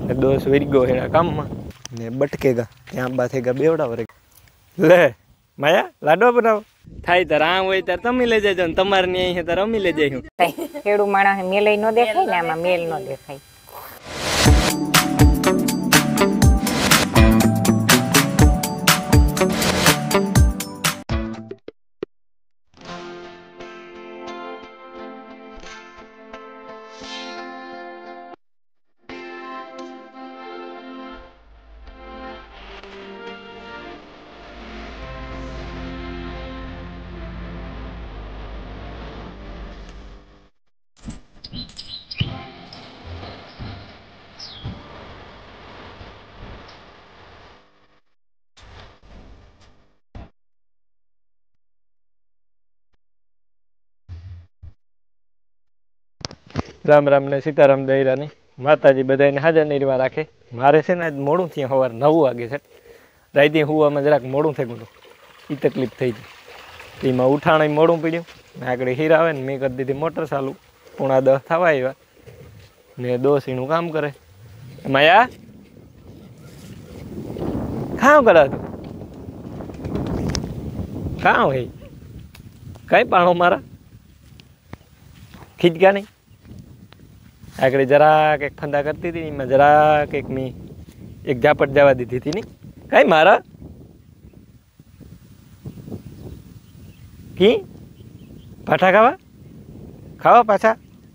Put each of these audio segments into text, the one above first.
दोस्त विरगो है काम में ने बटकेगा ત્યાં બા થેગા બેવડા વરે લે માયા લાડવા બનાવો થાય તાર આમ હોય તાર તમે લઈ જજો ને તમાર ને અહીં તાર અમે લઈ જઈશું ખેડૂ માણસ મેલઈ નો દેખાય ને આમાં મેલ નો દેખાય राम राम ने सीताराम दहीरानी माताजी बधाने हाजर निर्वा राखे मारे से आज मोड़ू थी सवार 9 वागे से राती हुआ जराक मोड़ू थे गયું ई तकलीफ थी थी में उठाण मोड़ू पीड्યું आगे हीरा आवे ने मैं कर दी थी मोटर चालू 9:45 थवा आव्या ने दोषीનું काम करे माया खाओ करा तू खाओ है कई पाणो मारा खींच गया नहीं आगे जरा एक फंदा करती थी मैं जरा एक मी एक झापट जवा दी थी नहीं कई मारा की पाठा खावा खावा पाछा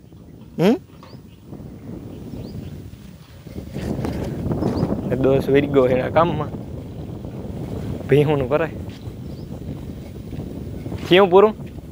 दोस्त विरगो है काम में भीहू नु करे क्यों पूरू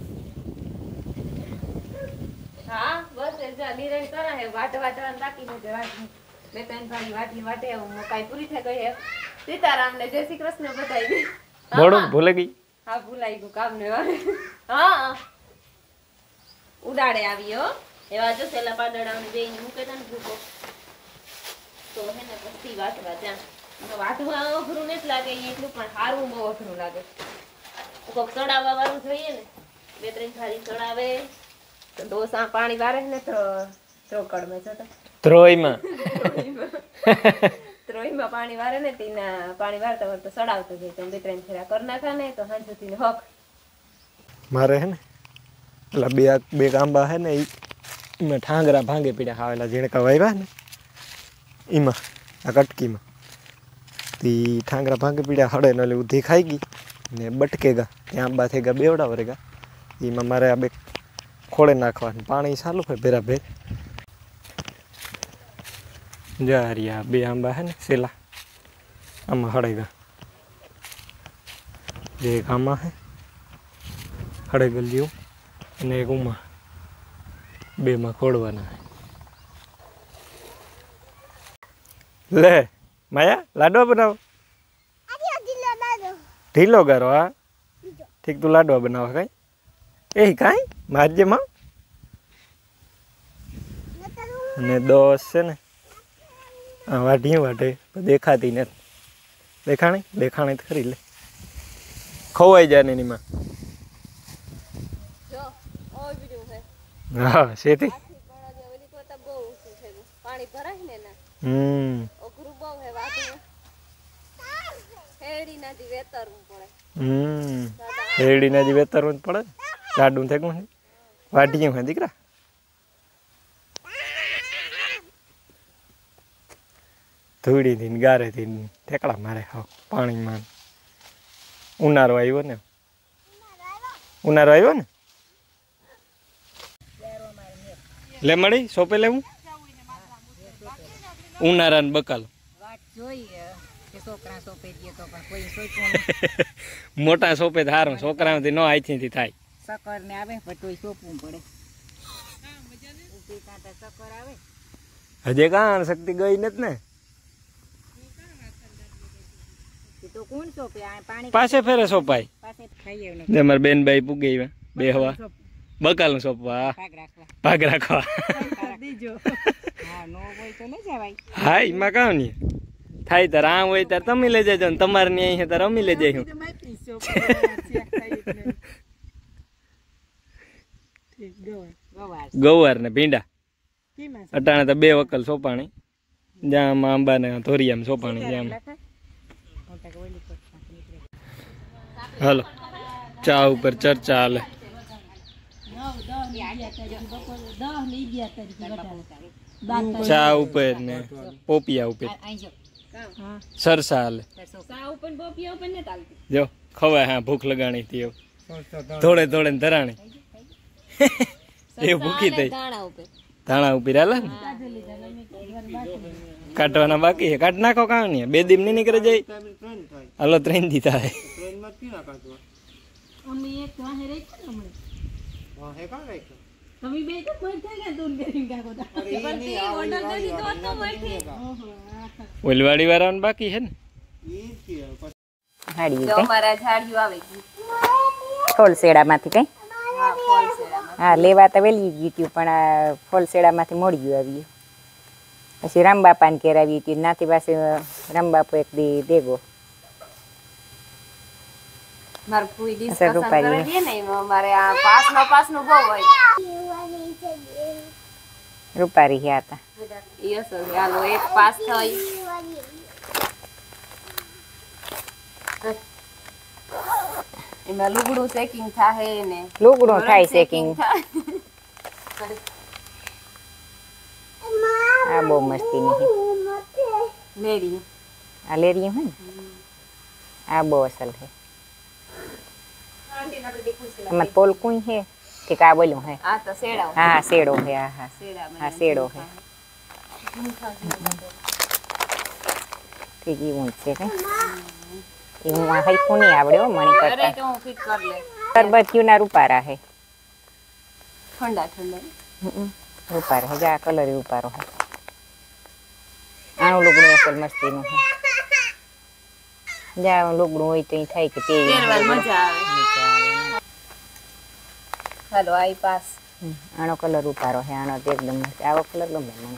सीताराम ने जय श्री कृष्ण बताई मोड़ू भूल गई हाँ भूलाई गयो काम ने हाँ उडाड़े आवियो एवा जो सेला पाडड़ा ने बेई मुके तन भूको तो है ने पस्ती वाटवा त्या वाटवा अघरू ने लागे એટલું પણ હારું બહુ અઘરું લાગે કોક ચડાવવા વાળું જોઈએ ને બે ત્રણ થાળી ચડાવે તો ડોસા પાણી વારે ને તો ચોકડ में જતો ત્રોઈમાં પાણી વારે ને તીના પાણી વારતા વારતા સડાવતો જાય તો બે ત્રણ ફેરા કર નાખા ને તો હાંજુથી હક मारे है ने પેલા બે આંબા है ने इमा ठांगरा भांगे पीड़ा हावेला झीणका वाव्या ने इमा आ कटकी में ती ठांगरा भांगे पीड़ा हड़े ने उधी खाई गई ने बटकेगा त्या आंबा थेगा बेवड़ा वरेगा इमा मारे आ बे खोड़े नाखवा पानी चालू है भेरा भेर जारिया बे आंबा है ने सेला आमा हड़ेगा एक आमा है हड़ेगल जीव ने एक उमा बे में खोड़वाना है ले माया लाडवा बनाओ ढीलो करो हाँ ठीक तू लाडवा बनावा कई ए कई मारजे मां ने दोस्त से ने वाटी वाटे देखाती ने देखाणी तो खरी ले खोवाई जाने नी मां हाँ सेती पानी भराय ने ना ओकरू बो है वाटू हेड़ी ना दी वेतरવું પડે हेड़ी ना दी वेतरવું પડે લાડુ થેગું છે વાટીયું છે દીકરા ધૂળી થી ગારે થી ઠેકડા મારે હા પાણી માં ઉનાળો આવ્યો ને ले मड़ी सोपे लेवू उनारान बकाल વાત જોઈએ કે છોકરા સોપે દે તો પણ કોઈ સોચવું मोटा सोपे धारो छोकरा थी नो आईथी थी थाई સકર ને આવે પણ તોય સોપવું પડે ઉભી કાંટા સકર આવે હજે કાં શક્તિ ગઈ નત ને તો કોણ સોપે આ પાણી पासे फेरे सोपाई પાસે ખાઈએ ને ने मार बेन भाई पुगई बे हवा बकाल सोपवा ભાગ રાખવા भाग राखवा દીજો હા નો હોય તો ન જવાય હા એમાં કાં નહીં થાય તાર આમ હોય તાર તમે લઈ જજો ને તમારે ને અહીં તાર અમે લઈ જઈશું ગવાર ને ભીંડા અટાણે તો 2 વકલ સોપાણી જ્યાં આમાં આંબા ને ધોરી આમ સોપાણી જ્યાં હાલો ચા ઉપર ચર્ચા હાલે ચા ઉપર ને પોપિયા ઉપર સરસા હાલે જો ખવાય હા ભૂખ લગાણી હતી એવું થોડે થોડે ને ધરાણી એ ભૂખી થઈ ધાણા ઉપર હાલે ને કાઢવાના બાકી છે કાઢ નાખો કામ નહીં 2 દિન નહીં નીકળે જાય હાલો 3 દી થાય ઓલવાડી વાળાને બાકી છે ને ફોલસેડામાંથી કઈ હા લેવા તો વેલી ગયું પણ આ ફોલસેડામાંથી મોડી ગયું આવ્યું પછી રામબાપાને ઘેર આવી હતી નાથી પાસે રામબાપુ એક દી દેગો માર કોઈ ડિસ્કશન કરીએ ને મારે આ પાસનો બહુ હોય રૂપારી ગયા હતા યસ હાલો એક પાસ થઈ એમાં લુગડું ચેકિંગ થાય ને લુગડું થાય ચેકિંગ આ બહુ મસ્તીની છે લેરી આ લેરી હે ને આ બહુ અસલ છે મત પોલ કુઈ है कि का बोलूं है આ તો સેડા हाँ सेड़ो है हाँ हाँ सेड़ो है ठीक है उनसे कहीं ये वहाँ है पुनी आवड़े हो मणि अरे करता तो फिट कर ले शरबत क्यों ना रुपारा है ठंडा ठंडा रुपारा है जा कलर ही रुपारो है आनो लोग ने असल मस्ती नो है जा लोग नो होई तो थाई के ते પહેરવા મજા આવે હાલો આઈ પાસ આનો કલર ઉપારો છે આનો તો એકદમ મસ્ત આવો કલર ગમે મને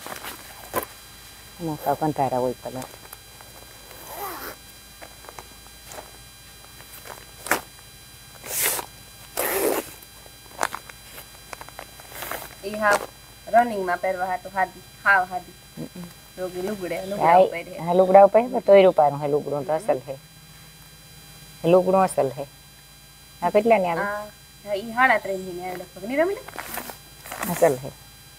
મોટા કંતારા હોય કલર ઈ હા રનિંગ માં પહેરવા હાટુ હાદી રોગી લુગડે પહેરે हाँ लुगड़ा पे तो ही रुपारो है लुगड़ो तो असल है लुगड़ो असल है आ કેટલા ને આવે હા ઈ 3.5 ની આવે લગભગ ની રમી असल है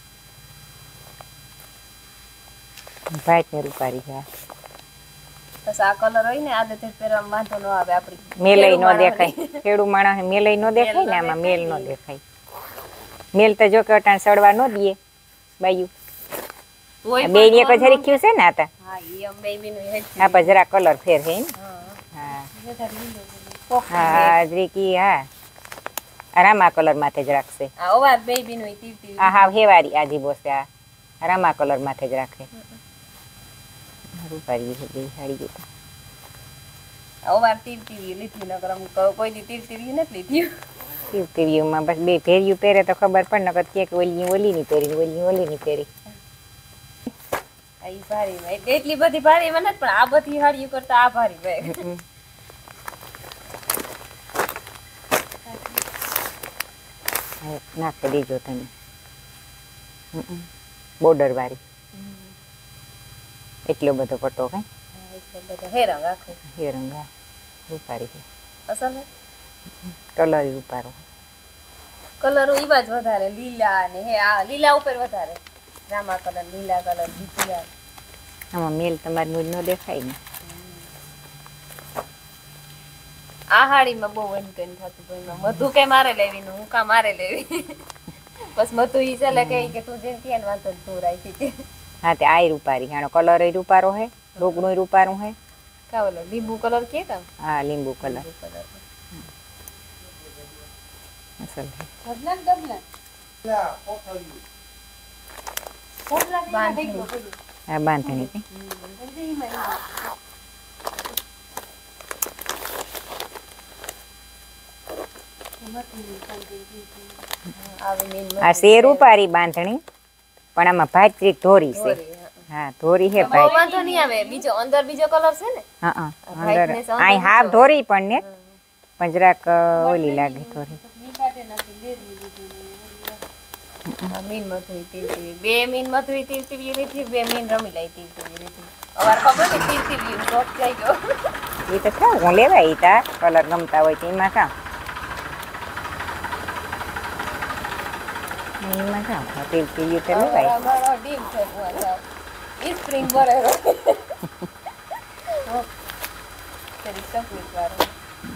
ભાઈ ને રૂપારી છે બસ આ કલર હોય ને આદત પહેરવામાં વાંધો ન આવે આપડી મેલઈ નો દેખાય ખેડૂ માણસ મેલઈ નો દેખાય ને આમાં મેલ નો દેખાય મેલ તો જો કે અટાણ સડવા નો દીએ બાયુ બે ની એક જરી ક્યું છે ને આતા હા ઈ અમ બેબી નું હે આ પર જરા કલર ફેર હે ને હા હા હા જરી કી હા આરામા કલર માથે જ રાખશે આ ઓવા બેબી નું તીતી હા હા હેવારી આજી બોસે આ આરામા કલર માથે જ રાખે રૂપારી છે બે સાડી ગઈ ઓવા તીતી લીધી નકર અમ કોઈ દી તીતી નથી લીધી તીવી માં બસ બે ફેરિયું પહેરે તો ખબર પણ નકર કે ઓલી ની પહેરી ઓલી ની પહેરી આ ભારી ભાઈ એટલી બધી ભારી મને પણ આ બધી હાડીઓ કરતા આ ભારી ભાઈ નાખી દેજો તમે બોર્ડર વાળી એટલો બધો પટ્ટો કઈ હે રંગ આખો હે રંગા રૂપારી છે અસલ હે કલર રૂપારો કલર ઈવા જ વધારે લીલા ને હે આ લીલા ઉપર વધારે રામા કલર લીલા કલર બીજા આમાં મેલ તમારે મુજ નો દેખાય ને આ હાડીમાં બહુ વનકન થતું ભાઈ મધુ કે મારે લેવી ને હું કા મારે લેવી બસ મધુ ઈ ચાલે કે તું જેમ કે ને વાંધો તું રાખી છે હા તે આય રૂપારી આનો કલર એ રૂપારો હે રોગનો રૂપારો હે કા ઓલો લીંબુ કલર કે કામ હા લીંબુ કલર અસલ હે ડબલા ડબલા બાંધણી આ બાંધણી કે આ શેર રૂપારી બાંધણી પણ આમાં ભાતરી ધોરી છે હા ધોરી હે ભાઈ વાંધો નહીં આવે બીજો અંદર બીજો કલર છે ને હા હા અંદર આઈ હાફ ધોરી પણ ને પંજરાક ઓલી લાગે ધોરી મીન મથુરી તીરતીવી બે મીન મથુરી તીરતીવી લીધી બે મીન રમીલાઈ તીરતીવી લીધી અમાર ખબર ને તીરતીવી શોખ થઈ ગયો એ તો ખાવ હું લેવાય ઈ તા કલર ગમતા હોય તો એમાં ખાવ તીરતીવી તો લેવાય અમારો ડીમ થઈ ગયો ઈ સ્પ્રિંગ ભરેલો તેરી ચોકલેટ વાળો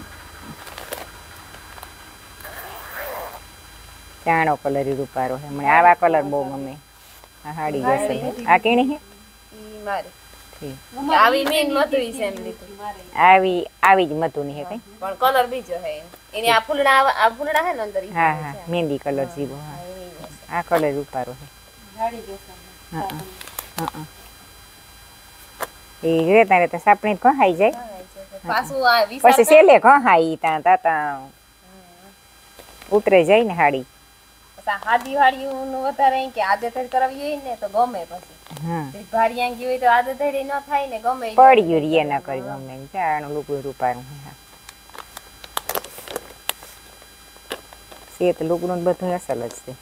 ચાણો કલર રૂપારો હે મને આવા કલર બહુ ગમે આ હાડી જશે આ કેણી હે ઈ મારે ઠીક આવી મીન મથુરી છે એમ લીધું આવી જ મતુની હે કઈ પણ કલર બીજો હે એની આ ફૂલડા હે ને અંદર ઈ હા હા મહેંદી કલર જેવો હા આ કલર રૂપારો હે ગાડી જોશે હા હા એ રેતા રેતા સાપણી કો ખાઈ જાય પાછું આ પછી સેલે કો ખાઈ તા તા ઉતરે જાય ને હાડી હાદી વાળીનું વધારે કે આદત કરાવી હોય ને તો ગમે પછી હા ભાડિયા ગઈ હોય તો આદત ન થાય ને ગમે પડ્યું રિયા ના કરી ગમે ચાણું લુગડું રૂપારું હે સેત લુગડું બધું અસલ જ છે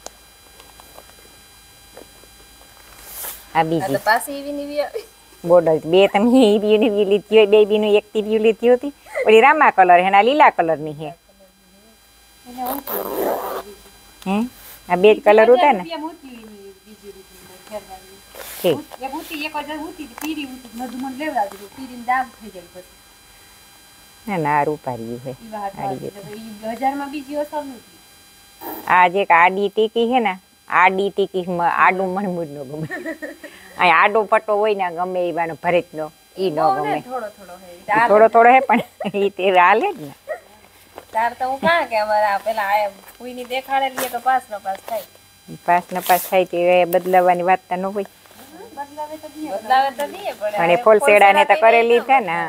આ બીજી પાછી એવી નીવી બોર્ડર બે તમે ઈવી લીધી હોય બેબી નું એક ટીવી લીધી હતી ઓલી રામા કલર હે ને લીલા કલર ની હે હે આ બે કલર હતા ને ઠીક ના ના રૂપારી હે આ જે આડી ટીકી હે ને આડી ટીકી આડું મને મૂડ નો ગમે આ આડો પટ્ટો હોય ને ગમે એ બાનો ભરત નો ઈ નો ગમે થોડો થોડો હે પણ ઈ તે હાલે જ ને તાર તો હું કાં કે અમારા પેલા આ કોઈની દેખાડે લઈએ તો પાસ થાય પાસ થાય તે બદલાવાની વાત તો ન હોય બદલાવે તો દઈએ પણ એ ફૂલ શેડા ને તો કરેલી છે ને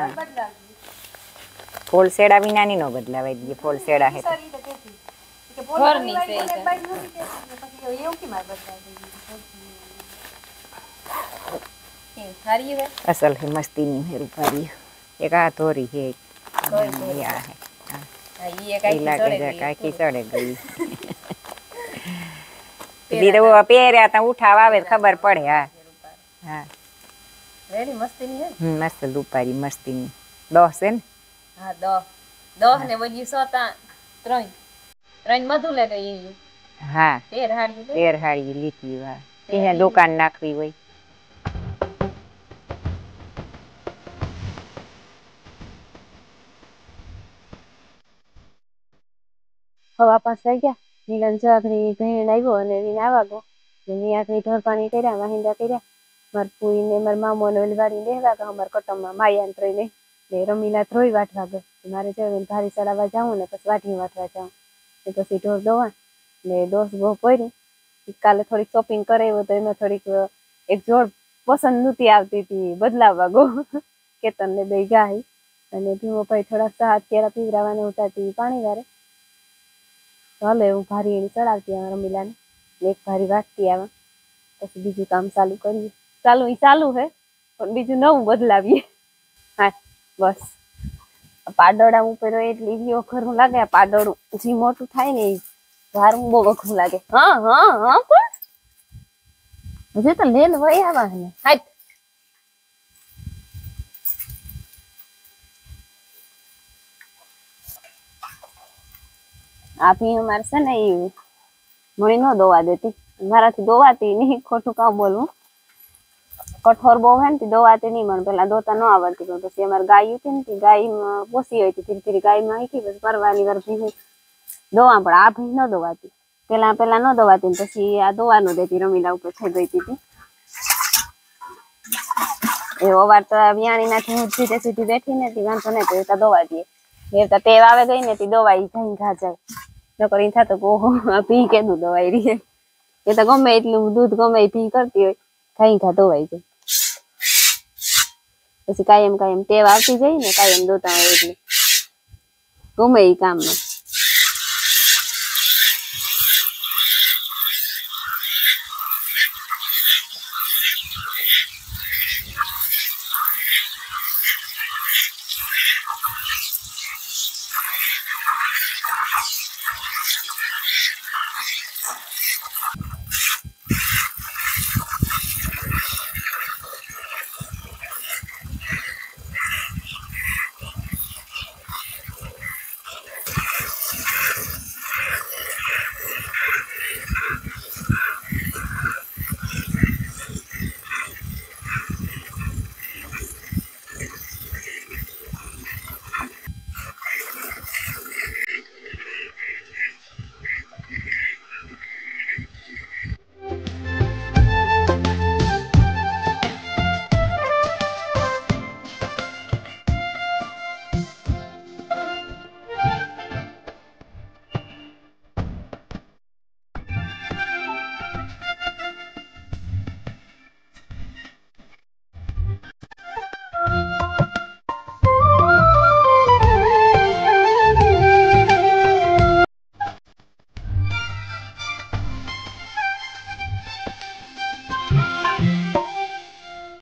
ફૂલ શેડા વિના ની નો બદલાવાય દે ફૂલ શેડા હે ઘરની છે હારી હે અસલ હે મસ્તી ની હે રૂપારી એક આ ધોરી હે યા હે ઈ એક કાકી ચડે ગઈ દીધો પહેર્યા તા ઉઠાવ આવે ખબર પડે હા હા રેડી મસ્તી ની હે મસ્ત રૂપારી મસ્તી ની 10 છે ને હા 10 ને બધી 3 મધુ લે ગઈ હા 13 હાડી લીધી વાહ એને દુકાન નાખવી હોય હવા પાસ થઈ ગયા નીલન ચાકરી ભેણ આવ્યો અને એને આવા ગયો એની આખરી ઢોર પાણી કર્યા વાહિંદા કર્યા માર પુઈ ને માર મામો ને ઓલી વાડી લેવા ગયા અમાર કટમમાં માયાન ટ્રેને ને રમીલા ધ્રોઈ વાટવા ગયો મારે જઈને ભારી ચડાવવા જાઉં ને પછી વાટી વાટવા જાઉં ને પછી ઢોર દોવા ને દોસ બહુ પડી કાલે થોડીક શોપિંગ કરાવ્યો તો એમાં થોડીક એક જોડ પસંદ નહોતી આવતી હતી બદલાવવા ગો કેતન ને બે ગાય અને ભીમો ભાઈ થોડાક સાત કેરા પીવરાવાને ઉતારતી પાણી વારે હાલે હું ભારી એની ચડાવતી આવે રમીલાને એક ભારી વાટતી આવે પછી બીજું કામ ચાલુ કરીએ ચાલુ હે પણ બીજું નવું બદલાવીએ હા બસ પાડોડા ઉપર એટલી ઈયો ખરું લાગે પાડોડું જે મોટું થાય ને એ વારું બહુ વખરું લાગે હા હજી તો લેન વહી આવા ને હાટ આપી અમારે છે ને એ મને ન દોવા દેતી મારાથી દોવાતી નહીં ખોટું કામ બોલવું કઠોર બહુ હે ને દોવાતી નહીં મને પેલા દોતા ન આવડતી પણ પછી અમારે ગાય હતી ને ગાયમાં પોસી હોય ધીરે ધીરે ગાયમાં આવી પછી પરવાની વાર ભીનું દોવા પણ આ ભી ન દોવાતી પેલા ન દોવાતી પછી આ દોવા ન દેતી રમીલા ઉપર થઈ ગઈ હતી એવો વાર તો વ્યાણી નાથી સીધે સીધી બેઠી ને વાંધો ને તો દોવા દઈએ એ ટેવ આવે ગઈ ને દોવાઈ જઈને ઘા જાય નકર થતો આ ભી કેદું દવાઈ રહી એ તો ગમે એટલું દૂધ ગમે ભી કરતી હોય કઈ ઘા દોવાઈ જાય પછી કાયમ ટેવ આવતી જાય ને કાયમ દોતા હોય એટલે ગમે એ કામમાં